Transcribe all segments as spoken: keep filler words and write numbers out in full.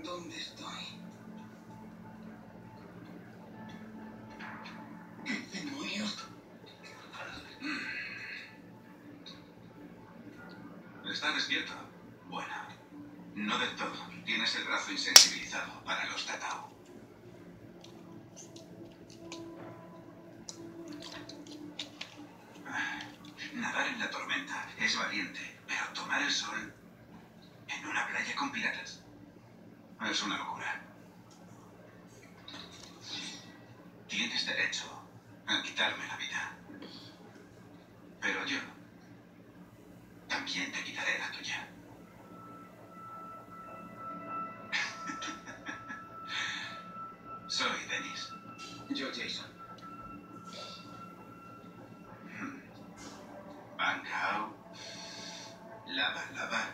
¿Dónde estoy? ¿Qué demonios? ¿Está despierto? Bueno, no del todo. Tienes el brazo insensibilizado para los tatao. Nadar en la tormenta es valiente, pero tomar el sol en una playa con piratas es una locura. Tienes derecho a quitarme la vida, pero yo también te quitaré la tuya. Soy Dennis. Yo, Jason. Bancao. Lava, lava.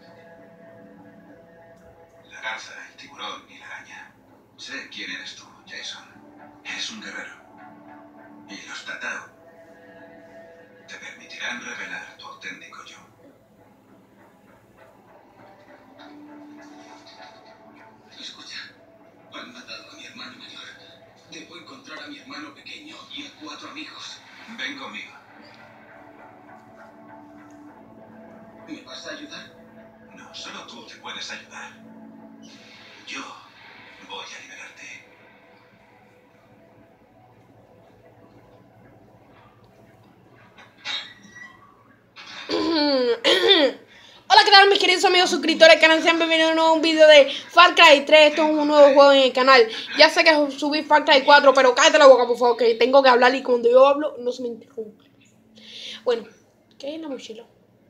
La garza, el tiburón y la araña. Sé quién eres tú, Jason. Eres un guerrero. Y los tatao te permitirán revelar tu auténtico yo. Escucha, han matado a mi hermano mayor. Debo encontrar a mi hermano pequeño y a cuatro amigos. Ven conmigo. ¿Me vas a ayudar? No, solo tú te puedes ayudar. Yo voy a liberarte. Hola, ¿qué tal mis queridos amigos suscriptores del canal? Sean bienvenidos a un video de Far Cry tres. Esto es un nuevo juego en el canal. Ya sé que subí Far Cry cuatro, pero cállate la boca, por favor, que tengo que hablar y cuando yo hablo no se me interrumpe. Bueno, ¿qué hay en la mochila?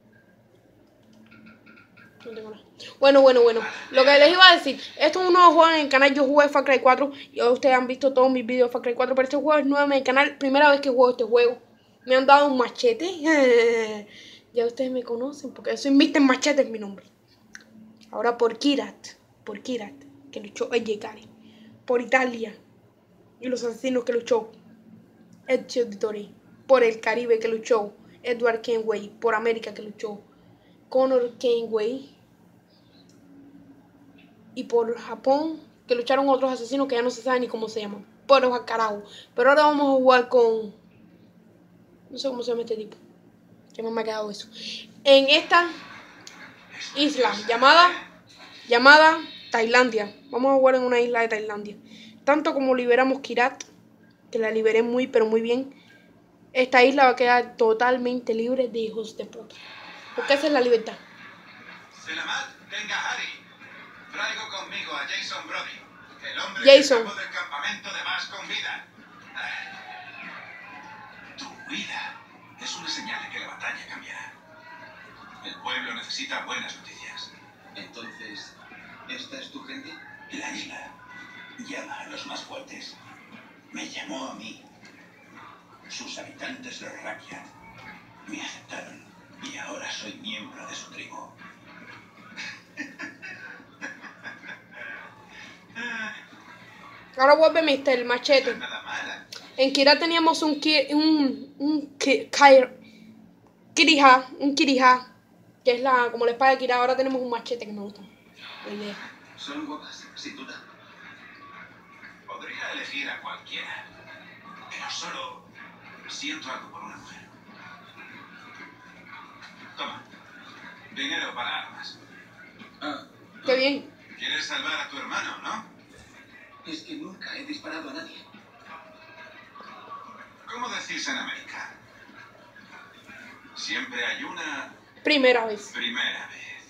No tengo nada. Bueno, bueno, bueno. Lo que les iba a decir, esto es un nuevo juego en el canal. Yo jugué Far Cry cuatro y hoy ustedes han visto todos mis videos de Far Cry cuatro, pero este juego es nuevo en el canal. Primera vez que juego este juego. Me han dado un machete. Ya ustedes me conocen porque yo soy mister Machete, es mi nombre. Ahora por Kirat, por Kirat, que luchó Eddie Cari. Por Italia y los asesinos que luchó Ezio Auditore. Por el Caribe que luchó Edward Kenway. Por América que luchó Connor Kenway. Y por Japón que lucharon otros asesinos que ya no se sabe ni cómo se llaman. Por los carajo. Pero ahora vamos a jugar con... no sé cómo se llama este tipo. Que no me ha quedado eso. En esta isla llamada llamada Tailandia. Vamos a jugar en una isla de Tailandia. Tanto como liberamos Kirat, que la liberé muy pero muy bien, esta isla va a quedar totalmente libre de hijos de puta. Porque esa es la libertad. Selamat Tengahari. Traigo conmigo a Jason Brody, el hombre Jason. que escapó del campamento de más con vida. Tu vida es una señal de que la batalla cambiará. El pueblo necesita buenas noticias. Entonces, ¿esta es tu gente? La isla llama a los más fuertes. Me llamó a mí. Sus habitantes de Rakyat me aceptaron y ahora soy miembro de su tribu. Ahora vuelve mister Machete. Nada mala. En Kirat teníamos un ki, un un ki, Kair, Kirija, un Kirija, que es la como la espada de Kirat. Ahora tenemos un machete que me gusta. La idea. Son guapas, sin duda. Podría elegir a cualquiera, pero solo siento algo por una mujer. Toma, dinero para armas. Ah, Qué bien. ¿Quieres salvar a tu hermano, no? es que nunca he disparado a nadie. ¿Cómo decís en América? Siempre hay una Primera vez. primera vez.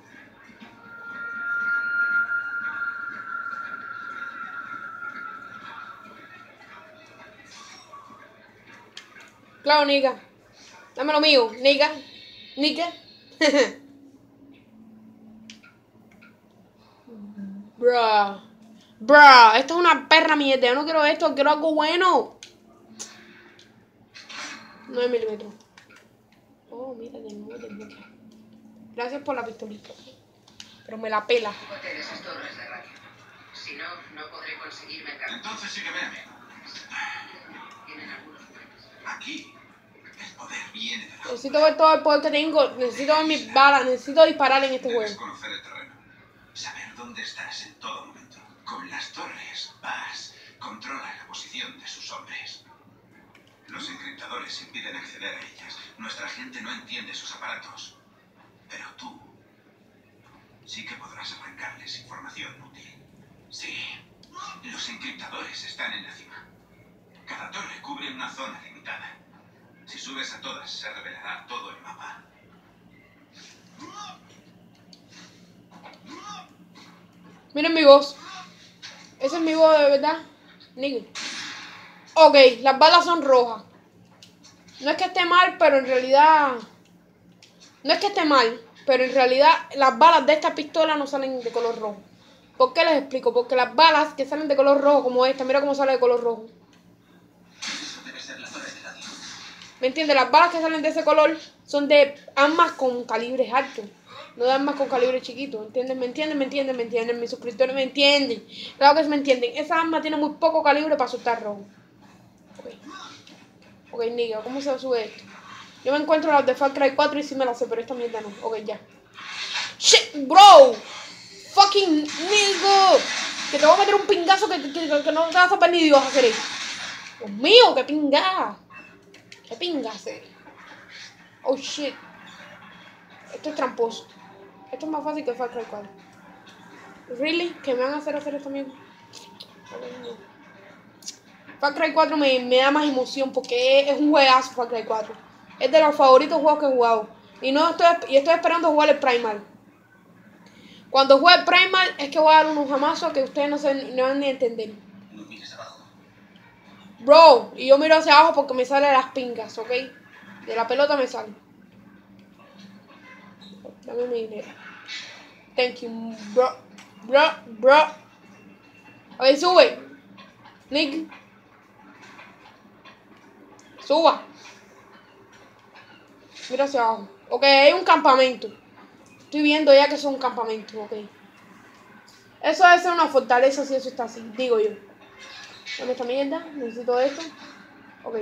Claro, nigga. Dame lo mío, nigga. Nigga. Bruh. Bruh. Esto es una perra mierda. Yo no quiero esto, quiero algo bueno. nueve milímetros. Oh, mira, de nuevo, de nuevo. Gracias por la pistolita. Pero me la pela. Hotel esas torres de radio. Si no, no podré conseguir mercancía. Entonces sígueme, amigo. Tienen algunos buenos. Aquí, el poder viene de la Necesito ver todo el poder que tengo. Necesito ver mis balas. Necesito disparar en este Debes juego. conocer el terreno. Saber dónde dónde estás en todo momento. Con las torres, Bass controla la posición de sus hombres. Los encriptadores impiden acceder a ellas. Nuestra gente no entiende sus aparatos. Pero tú sí que podrás arrancarles información útil. Sí, los encriptadores están en la cima. Cada torre cubre una zona limitada. Si subes a todas, se revelará todo el mapa. Miren mi voz. Esa es mi voz de verdad. Nigga. Ok, las balas son rojas. No es que esté mal, pero en realidad... No es que esté mal, pero en realidad las balas de esta pistola no salen de color rojo. ¿Por qué les explico? Porque las balas que salen de color rojo, como esta, mira cómo sale de color rojo. Eso debe ser la torre de radio. ¿Me entiendes? Las balas que salen de ese color son de armas con calibres altos. No de armas con calibres chiquitos. ¿Entienden? ¿Me entienden? ¿Me entienden? ¿Me entienden? Mis suscriptores me entienden. Claro que sí me entienden. Esa arma tiene muy poco calibre para soltar rojo. Ok. Ok, nigga, ¿cómo se sube esto? Yo me encuentro las de Far Cry cuatro y sí me las sé, pero esta mierda no. Ok, ya. Shit, bro. Fucking nigga. Que te voy a meter un pingazo que, que, que, que no te vas a saber ni Dios hacer eso. Dios mío, qué pinga. Qué pinga hacer. Oh shit. Esto es tramposo. Esto es más fácil que Far Cry cuatro. Really? ¿Que me van a hacer hacer esto mismo? Far Cry cuatro me, me da más emoción porque es, es un juegazo Far Cry cuatro. Es de los favoritos juegos que he jugado. Y no estoy, y estoy esperando jugar el Primal. Cuando juegue el Primal es que voy a dar unos jamazos que ustedes no, se, no van ni a entender. No mires abajo. Bro, y yo miro hacia abajo porque me salen las pingas, ¿ok? De la pelota me sale. Dame mi dinero. Thank you, bro. Bro, bro. Ok, sube. Nick. Suba. Mira hacia abajo. Ok, hay un campamento. Estoy viendo ya que es un campamento, ok. Eso debe ser una fortaleza si eso está así, digo yo. Dame esta mierda, necesito esto. Ok.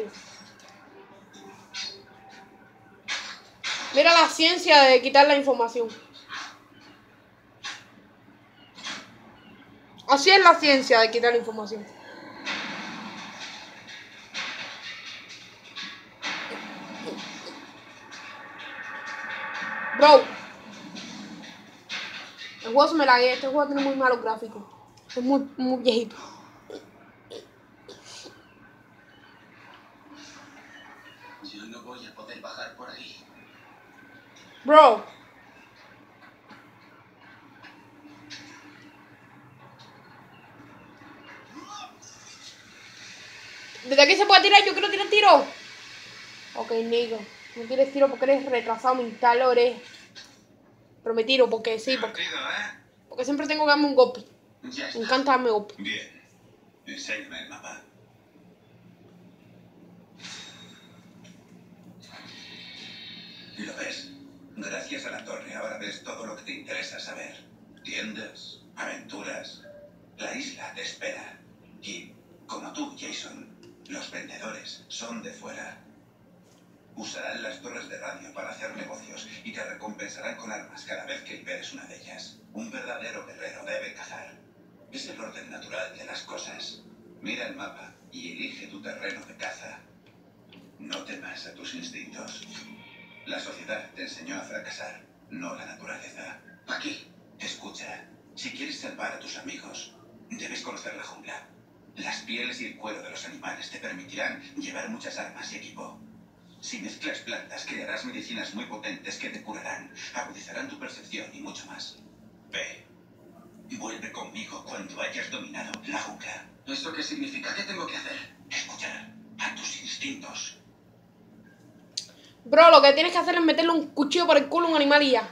Mira la ciencia de quitar la información. Así es la ciencia de quitar la información. Bro. El juego se me laguea. Este juego tiene muy malos gráficos. Es muy, muy viejito. Yo no voy a poder bajar por ahí. Bro. ¿Desde aquí se puede tirar? Yo quiero tirar tiro. Ok, nigga. No tires tiro porque eres retrasado mental, o eres... Pero me tiro porque sí, porque... Porque siempre tengo que darme un golpe. Ya está. Me encanta darme golpe. Bien. Enséñame el mapa. ¿Lo ves? Gracias a la torre ahora ves todo lo que te interesa saber. Tiendas, aventuras. La isla te espera. Y, como tú, Jason, los vendedores son de fuera. Usarán las torres de radio para hacer negocios y te recompensarán con armas cada vez que liberes una de ellas. Un verdadero guerrero debe cazar. Es el orden natural de las cosas. Mira el mapa y elige tu terreno de caza. No temas a tus instintos. La sociedad te enseñó a fracasar, no la naturaleza. Aquí. Escucha, si quieres salvar a tus amigos, debes conocer la jungla. Las pieles y el cuero de los animales te permitirán llevar muchas armas y equipo. Si mezclas plantas, crearás medicinas muy potentes que te curarán, agudizarán tu percepción y mucho más. Ve. Vuelve conmigo cuando hayas dominado la jungla. ¿Eso qué significa? ¿Qué tengo que hacer? Escuchar a tus instintos. Bro, lo que tienes que hacer es meterle un cuchillo por el culo a un animal y ya.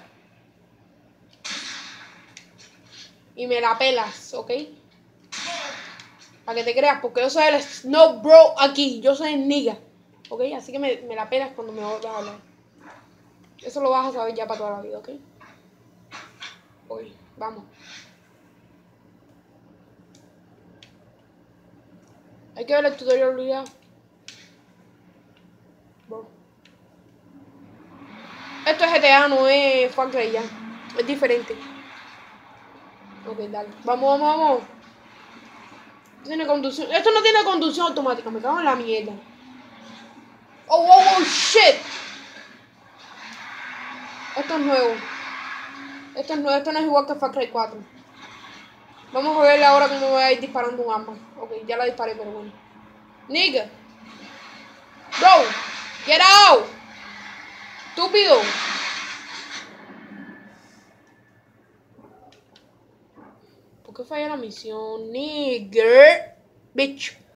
Y me la pelas, ¿ok? Para que te creas, porque yo soy el Snow Bro aquí. Yo soy el nigga. ¿Ok? Así que me, me la pelas cuando me vuelvas a hablar. Eso lo vas a saber ya para toda la vida, ¿ok? Ok, vamos. Hay que ver el tutorial obligado. Bro. Esto es G T A, no es Far Cry ya. Es diferente. Ok, dale. Vamos, vamos, vamos. Tiene conducción. Esto no tiene conducción automática. Me cago en la mierda. Oh, oh, oh, shit. Esto es nuevo. Esto es nuevo. Esto no es igual que Far Cry cuatro. Vamos a ver ahora cómo voy a ir disparando un arma. Ok, ya la disparé, pero bueno. Nigga. Bro. Get out. Estúpido. ¿Por qué falla la misión? Nigger. Bitch.